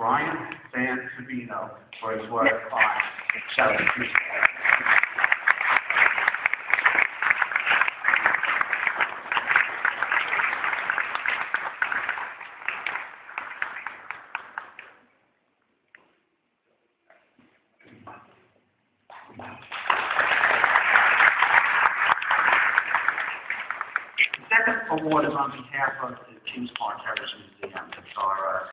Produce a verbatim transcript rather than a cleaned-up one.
Brian Van Sabino for his work on South Street. The second award is on behalf of the Kings Park Heritage Museum. It's our uh,